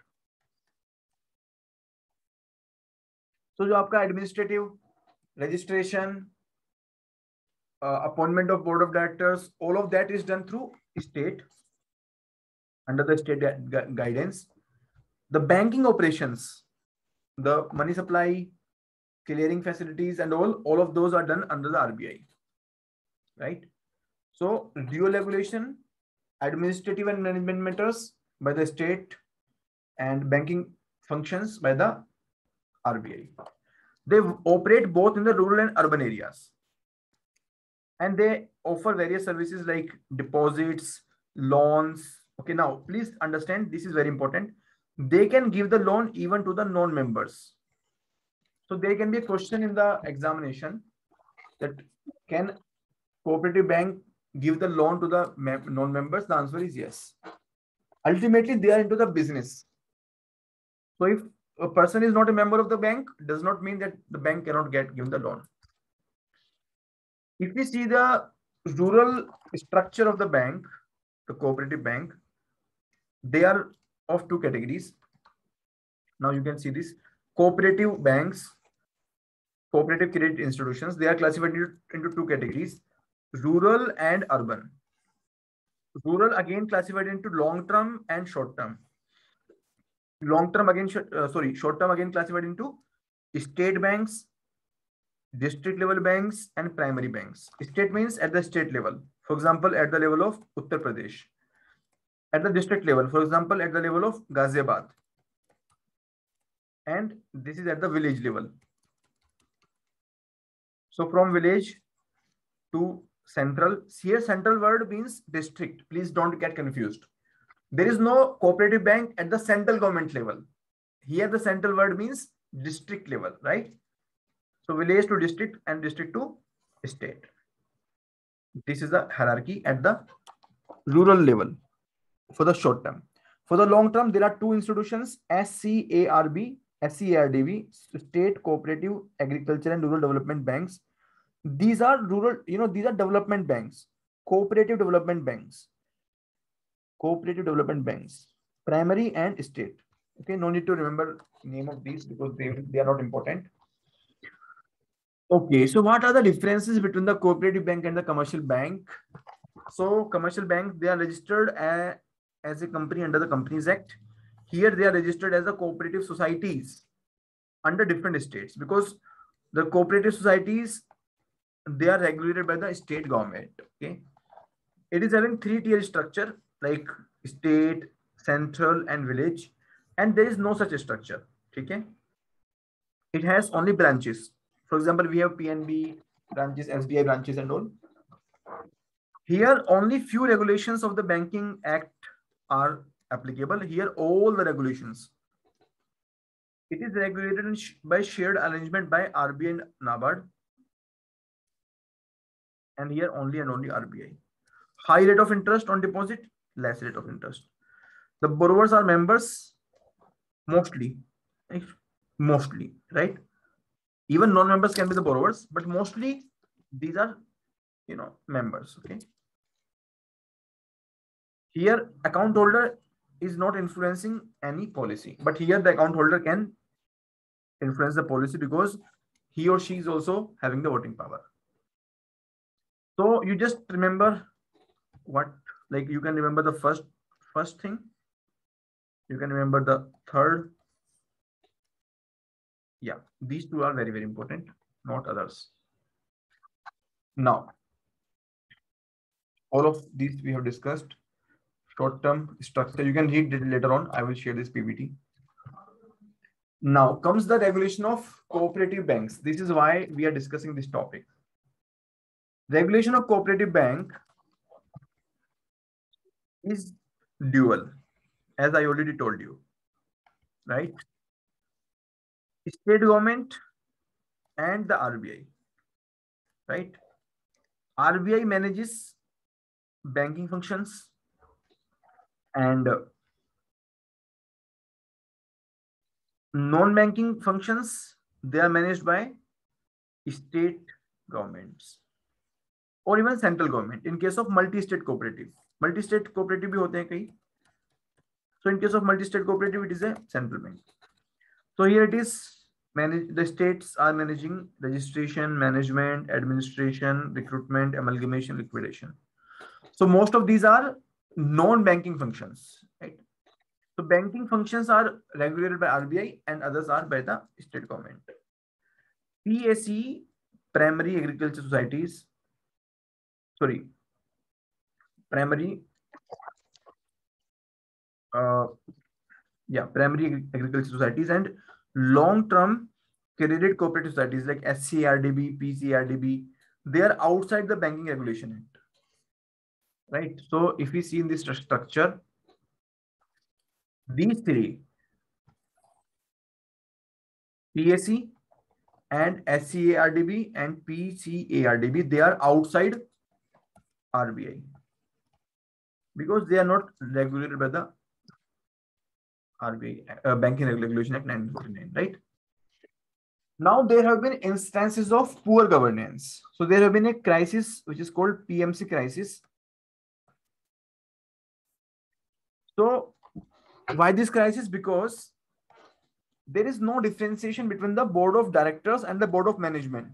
Speaker 1: So जो आपका administrative registration, uh, appointment of board of directors, all of that is done through state, under the state gu guidance. The banking operations, the money supply, clearing facilities, and all, all of those are done under the R B I, right? So dual regulation, administrative and management matters by the state, and banking functions by the R B I. They operate both in the rural and urban areas, and they offer various services like deposits, loans. Okay, now please understand, this is very important. they can give the loan even to the non-members. So there can be a question in the examination that can cooperative bank give the loan to the non-members? The answer is yes. Ultimately, they are into the business. So if a person is not a member of the bank, does not mean that the bank cannot get given the loan. If we see the rural structure of the bank, the cooperative bank, they are of two categories. Now you can see this cooperative banks, cooperative credit institutions, they are classified into, into two categories, rural and urban. Rural again classified into long term and short term. Long term again, uh, sorry, short term again classified into state banks, district level banks, and primary banks. State means at the state level. For example, at the level of Uttar Pradesh. At the district level, for example, at the level of Ghaziabad. And this is at the village level. So from village to central, here central word means district. Please don't get confused. There is no cooperative bank at the central government level. Here the central word means district level, right? So village to district and district to state. This is the hierarchy at the rural level for the short term. For the long term, there are two institutions, S C A R B, S C A R D B, State Cooperative Agriculture and Rural Development Banks. These are rural, you know, these are development banks, cooperative development banks. Cooperative development banks, primary and state. Okay, no need to remember name of these because they, they are not important. Okay, so what are the differences between the cooperative bank and the commercial bank? So commercial banks, they are registered as, as a company under the Companies Act. Here they are registered as the cooperative societies under different states because the cooperative societies, they are regulated by the state government. Okay, it is having three tier structure like state, central, and village, and there is no such a structure. Okay, it has only branches. For example, we have P N B branches, S B I branches, and all. Here, only few regulations of the Banking Act are applicable. Here, all the regulations. It is regulated by shared arrangement by R B I and NABARD. And here, only and only R B I. High rate of interest on deposit, less rate of interest. The borrowers are members, mostly, right? Mostly, right? Even non-members can be the borrowers, but mostly these are, you know, members. Okay. Here, account holder is not influencing any policy, but here the account holder can influence the policy because he or she is also having the voting power. So you just remember what, like you can remember the first first thing. You can remember the third. Yeah, these two are very, very important, not others. Now, all of these we have discussed. Short-term structure, you can read it later on. I will share this P P T. Now comes the regulation of cooperative banks. This is why we are discussing this topic. Regulation of cooperative bank is dual, as I already told you, right? State government and the R B I, right? R B I manages banking functions and non-banking functions, they are managed by state governments or even central government in case of multi-state cooperative. Multi-state cooperative bhi hote hain kahi. So in case of multi-state cooperative, it is a central bank. So here it is, manage, the states are managing registration, management, administration, recruitment, amalgamation, liquidation. So most of these are non-banking functions, right? So banking functions are regulated by R B I and others are by the state government. P A C, primary agriculture societies, sorry, primary, uh, yeah, primary agriculture societies and long-term credit cooperative societies like S C A R D B, P C A R D B, they are outside the Banking Regulation Act, right? So if we see in this structure, these three, P A C and S C A R D B and P C A R D B, they are outside R B I because they are not regulated by the R B I, uh, Banking Regulation Act nineteen forty-nine, right? Now there have been instances of poor governance. So there have been a crisis which is called P M C crisis. So why this crisis? Because there is no differentiation between the board of directors and the board of management.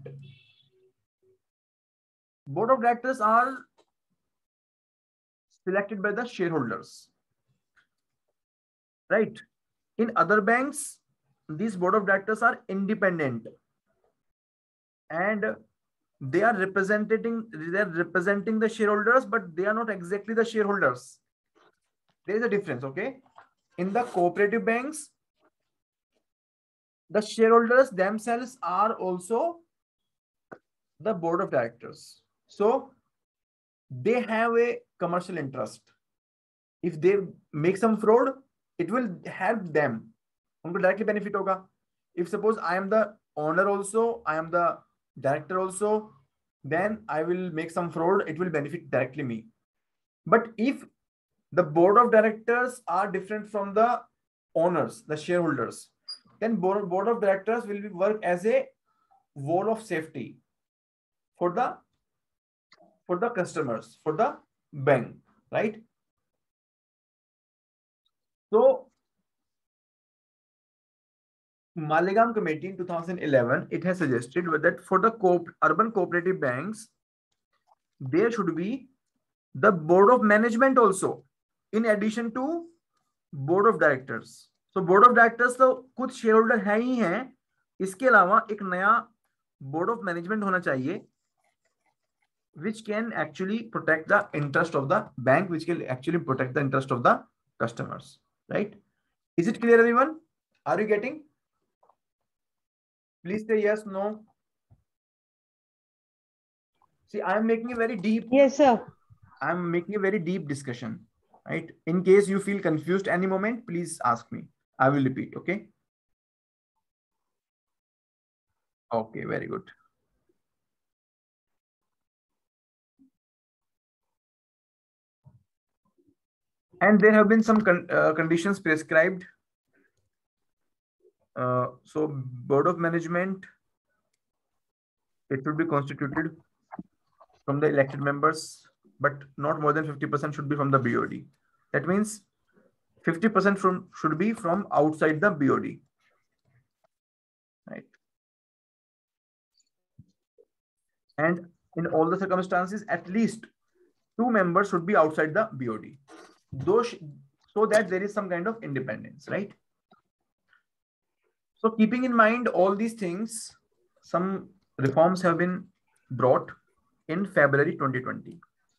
Speaker 1: Board of directors are selected by the shareholders, right? In other banks, these board of directors are independent and they are representing they are representing the shareholders, but they are not exactly the shareholders. There is a difference, okay? In the cooperative banks, the shareholders themselves are also the board of directors. So they have a commercial interest. If they make some fraud, it will help them. उनको directly benefit होगा. If suppose I am the owner also, I am the director also, then I will make some fraud, it will benefit directly me. But if the board of directors are different from the owners, the shareholders, then board, board of directors will be work as a wall of safety for the for the customers, for the bank, right? So Maligram Committee in two thousand eleven, it has suggested that for the co urban cooperative banks, there should be the board of management also, in addition to board of directors. So board of directors तो कुछ shareholder है ही हैं, इसके अलावा एक नया board of management होना चाहिए, which can actually protect the interest of the bank, which can actually protect the interest of the customers, right? Is it clear, everyone? Are you getting? Please say yes, no. See, I am making a very deep.
Speaker 5: Yes, sir.
Speaker 1: I am making a very deep discussion, right? In case you feel confused any moment, please ask me. I will repeat, okay? Okay, very good. And there have been some con uh, conditions prescribed. Uh, so board of management, it should be constituted from the elected members, but not more than fifty percent should be from the B O D. That means fifty percent from should be from outside the B O D, right? And in all the circumstances, at least two members should be outside the B O D, those, so that there is some kind of independence, right? So keeping in mind all these things, some reforms have been brought in February twenty twenty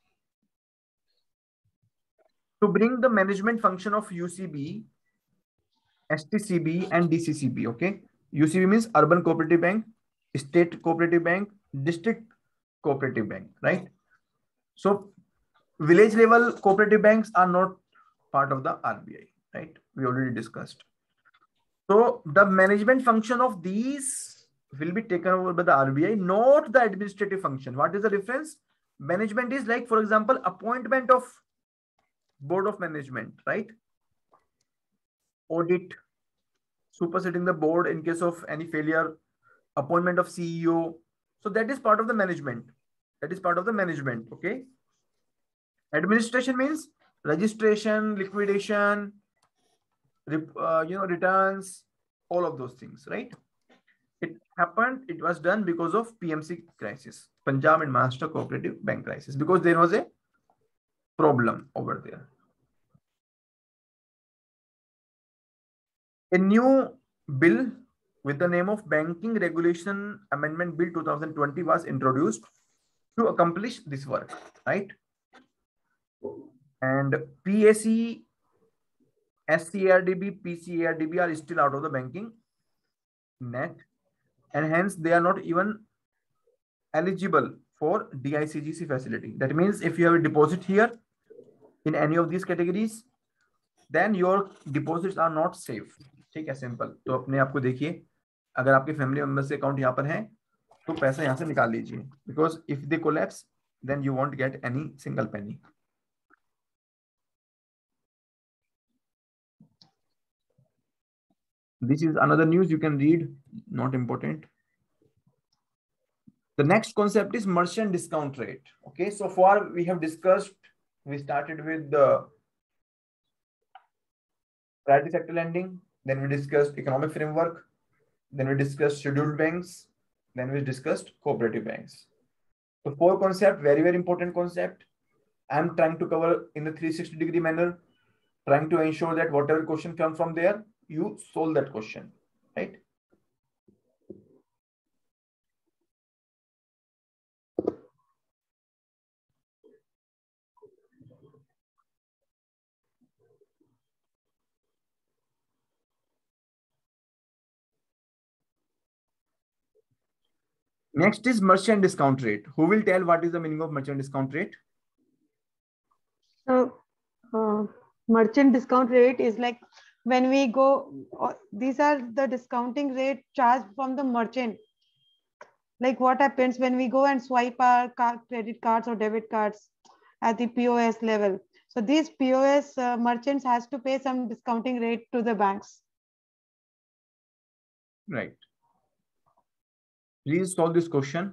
Speaker 1: to bring the management function of U C B, S T C B and D C C B, okay? U C B means Urban Cooperative Bank, State Cooperative Bank, District Cooperative Bank, right? So village level cooperative banks are not part of the R B I, right? We already discussed. So the management function of these will be taken over by the R B I, not the administrative function. What is the difference? Management is like, for example, appointment of board of management, right? Audit, superseding the board in case of any failure, appointment of C E O. So that is part of the management. That is part of the management, okay? Administration means registration, liquidation, uh, you know, returns, all of those things, right? It happened, it was done because of P M C crisis, Punjab and Maharashtra Cooperative Bank crisis, because there was a problem over there. A new bill with the name of Banking Regulation Amendment Bill two thousand twenty was introduced to accomplish this work, right? And P A C, S C A R D B, P C A R D B are still out of the banking net, and hence they are not even eligible for D I C G C facility. That means if you have a deposit here in any of these categories, then your deposits are not safe. ठीक है, simple. तो अपने आप को देखिए, अगर आपके family members के अकाउंट यहाँ पर हैं तो पैसा यहाँ से निकाल लीजिए, because if they collapse then you won't get any single penny. This is another news you can read, not important. The next concept is merchant discount rate. Okay, so far we have discussed, we started with the priority sector lending, then we discussed economic framework, then we discussed scheduled banks, then we discussed cooperative banks. So four concept, very, very important concept. I'm trying to cover in the three sixty degree manner, trying to ensure that whatever question comes from there, you solve that question, right? Next is merchant discount rate. Who will tell what is the meaning of merchant discount rate?
Speaker 5: So, uh, merchant discount rate is like when we go, uh, these are the discounting rate charged from the merchant. Like what happens when we go and swipe our card, credit cards or debit cards at the P O S level. So these P O S uh, merchants has to pay some discounting rate to the banks.
Speaker 1: Right. Please solve this question.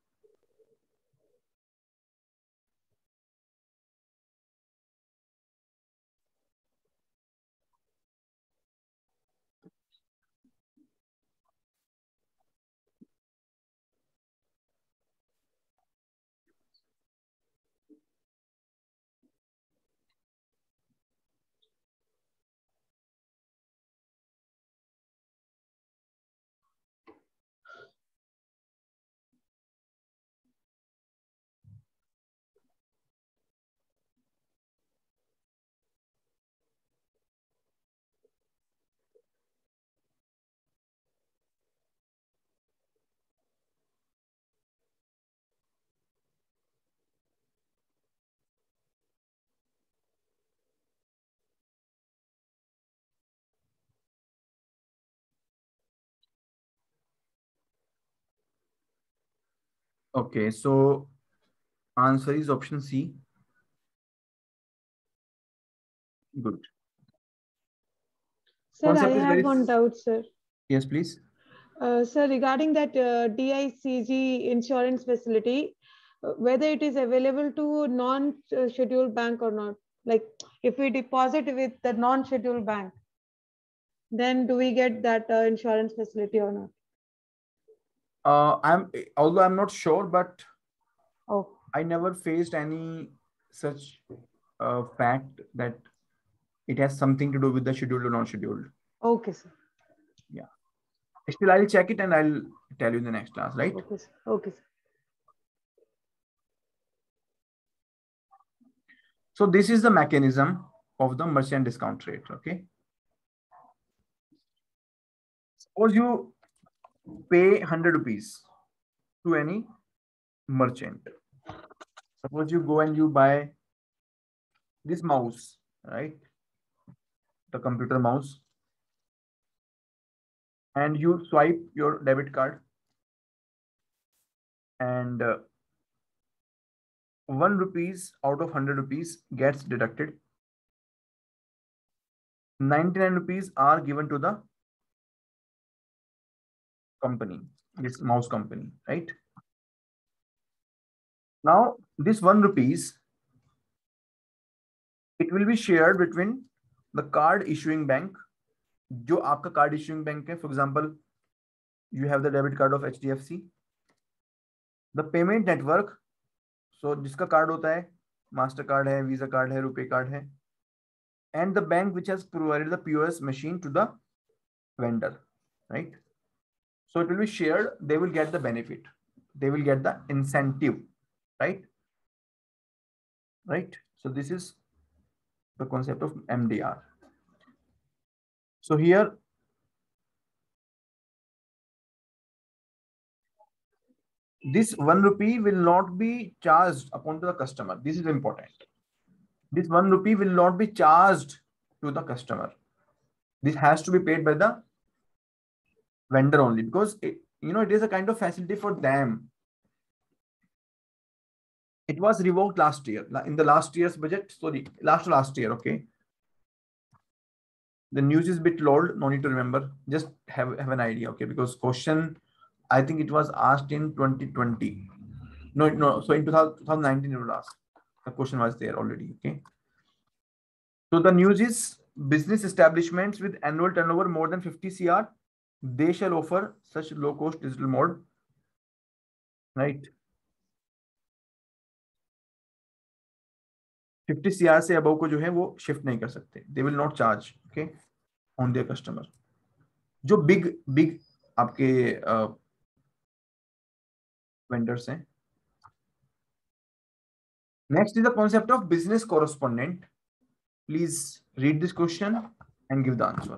Speaker 1: Okay, so answer is option C. Good.
Speaker 5: Sir,
Speaker 1: Concept
Speaker 5: I
Speaker 1: is
Speaker 5: have
Speaker 1: very-
Speaker 5: one doubt, sir.
Speaker 1: Yes, please.
Speaker 5: Uh, sir, regarding that uh, D I C G insurance facility, uh, whether it is available to non-scheduled bank or not. Like if we deposit with the non-scheduled bank, then do we get that uh, insurance facility or not?
Speaker 1: Uh, I'm although I'm not sure, but
Speaker 5: Oh,
Speaker 1: I never faced any such uh, fact that it has something to do with the scheduled or non-scheduled.
Speaker 5: okay, sir.
Speaker 1: Yeah. Still, I'll check it and I'll tell you in the next class, right?
Speaker 5: Okay, sir. Okay, sir.
Speaker 1: So this is the mechanism of the merchant discount rate. Okay. Suppose you pay one hundred rupees to any merchant. Suppose you go and you buy this mouse, right? The computer mouse. And you swipe your debit card. And uh, one rupees out of one hundred rupees gets deducted. ninety-nine rupees are given to the company, this mouse company, right? Now, this one rupees, it will be shared between the card issuing bank, जो आपका card issuing bank है. For example, you have the debit card of H D F C. The payment network, so जिसका card होता है, Master card है, Visa card है, Rupee card है, and the bank which has provided the P O S machine to the vendor, right? So it will be shared. They will get the benefit. They will get the incentive, right? Right. So this is the concept of M D R. So here, this one rupee will not be charged upon to the customer. This is important. This one rupee will not be charged to the customer. This has to be paid by the vendor only, because it, you know, it is a kind of facility for them. It was revoked last year, in the last year's budget. Sorry, last last year. Okay. The news is a bit old. No need to remember. Just have, have an idea. Okay. Because question, I think it was asked in twenty twenty. No, no. So in two thousand nineteen, it was asked. The question was there already. Okay. So the news is business establishments with annual turnover more than fifty crore, they shall offer such low cost digital mode. Right. fifty crore से above को जो है वो shift नहीं कर सकते. They will not charge. Okay. On their customer. जो big big आपके vendors हैं. Next is the concept of business correspondent. Please read this question and give the answer.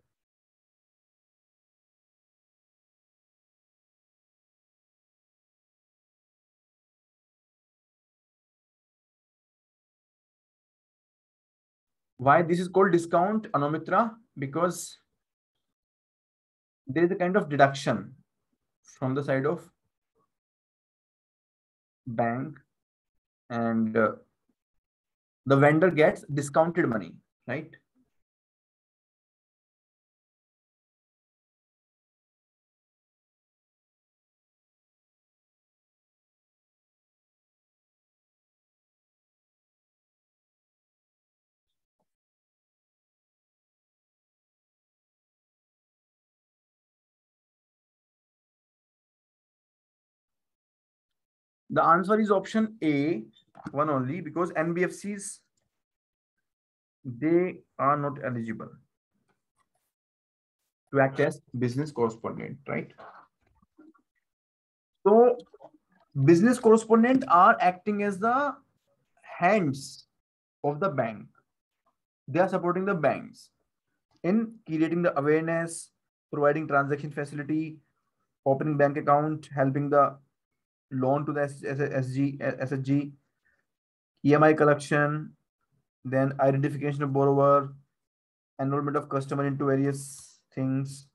Speaker 1: Why this is called discount, Anomitra? Because there is a kind of deduction from the side of bank, and uh, the vendor gets discounted money, right? The answer is option A, one only, because N B F Cs, they are not eligible to act as business correspondent, right? So business correspondent are acting as the hands of the bank. They are supporting the banks in creating the awareness, providing transaction facility, opening bank account, helping the loan to the S G, S H G, E M I collection, then identification of borrower, enrollment of customer into various things.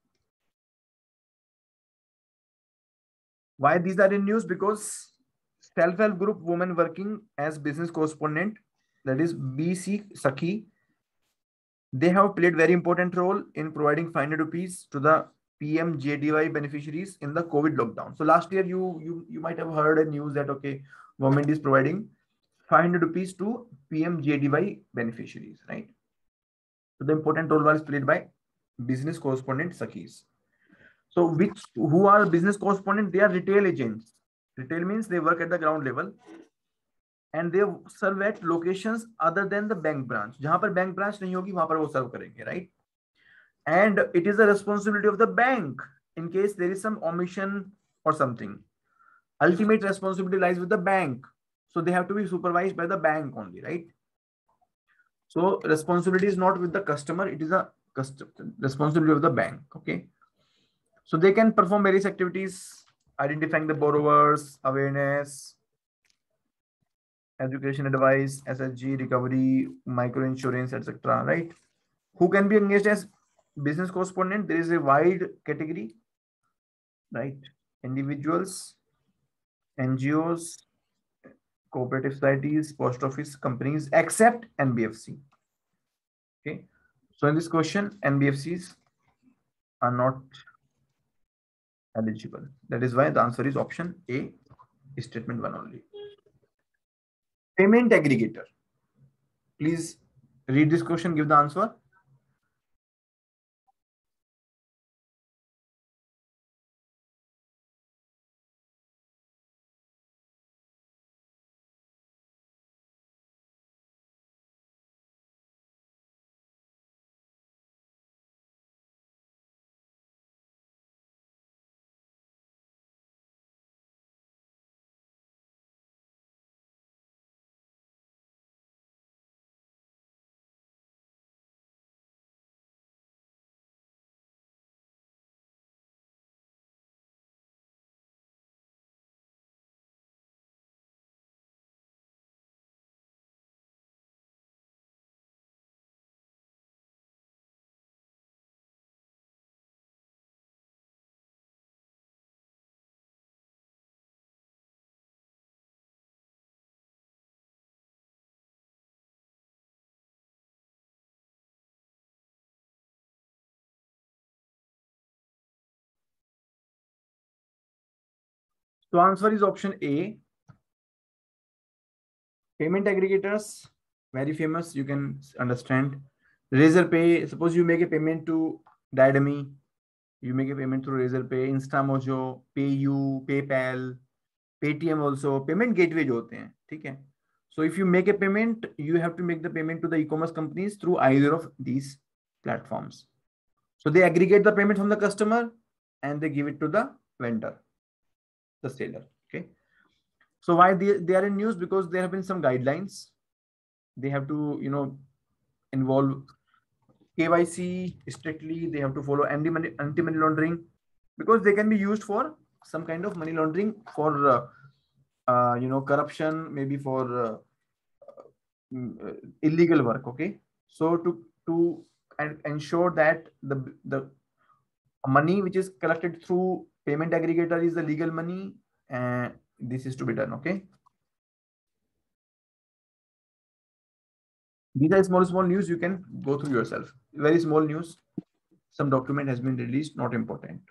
Speaker 1: Why these are in news? Because self-help group women working as business correspondent, that is B C Sakhi, they have played very important role in providing five hundred rupees to the P M J D Y beneficiaries in the COVID lockdown. So last year, you you you might have heard a news that okay, government is providing five hundred rupees to P M J D Y beneficiaries, right? So the important role was played by business correspondent Sakhis. So which who are business correspondent? They are retail agents. Retail means they work at the ground level and they serve at locations other than the bank branch. जहां पर bank branch नहीं होगी वहां पर वो serve करेंगे, right? And it is the responsibility of the bank in case there is some omission or something. Ultimate responsibility lies with the bank. So they have to be supervised by the bank only, right? So responsibility is not with the customer. It is a responsibility of the bank. Okay. So they can perform various activities, identifying the borrowers, awareness, education advice, S H G, recovery, micro insurance, et cetera. Right? Who can be engaged as business correspondent? There is a wide category, right? Individuals, N G Os, cooperative societies, post office companies, except N B F C. Okay. So in this question, N B F Cs are not eligible. That is why the answer is option A, statement one only. Payment aggregator. Please read this question, give the answer. So answer is option A. Payment aggregators, very famous, you can understand. Razorpay, suppose you make a payment to Diademy, you make a payment through Razorpay, InstaMojo, PayU, PayPal, Paytm also, payment gateway जो होते हैं, ठीक है? So if you make a payment, you have to make the payment to the e-commerce companies through either of these platforms. So they aggregate the payment from the customer and they give it to the vendor, the seller. Okay. So why they, they are in news? Because there have been some guidelines. They have to, you know, involve K Y C strictly. They have to follow anti-money anti-money laundering, because they can be used for some kind of money laundering, for uh, uh, you know, corruption, maybe for uh, uh, illegal work. Okay. So to to and ensure that the the money which is collected through payment aggregator is the legal money, and this is to be done. Okay. These are small small news, you can go through yourself. Very small news. Some document has been released, not important.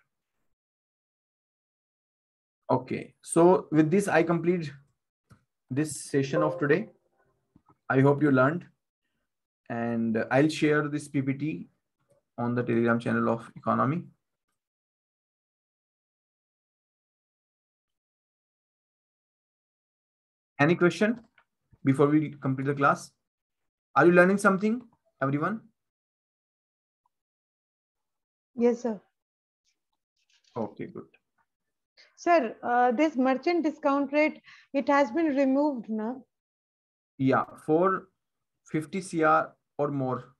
Speaker 1: Okay, so with this I complete this session of today. I hope you learned, and I'll share this P P T on the Telegram channel of Economy. Any question before we complete the class? Are you learning something, everyone?
Speaker 5: Yes, sir.
Speaker 1: Okay, good.
Speaker 5: Sir, uh, this merchant discount rate, it has been removed, no?
Speaker 1: Yeah, for fifty C R or more,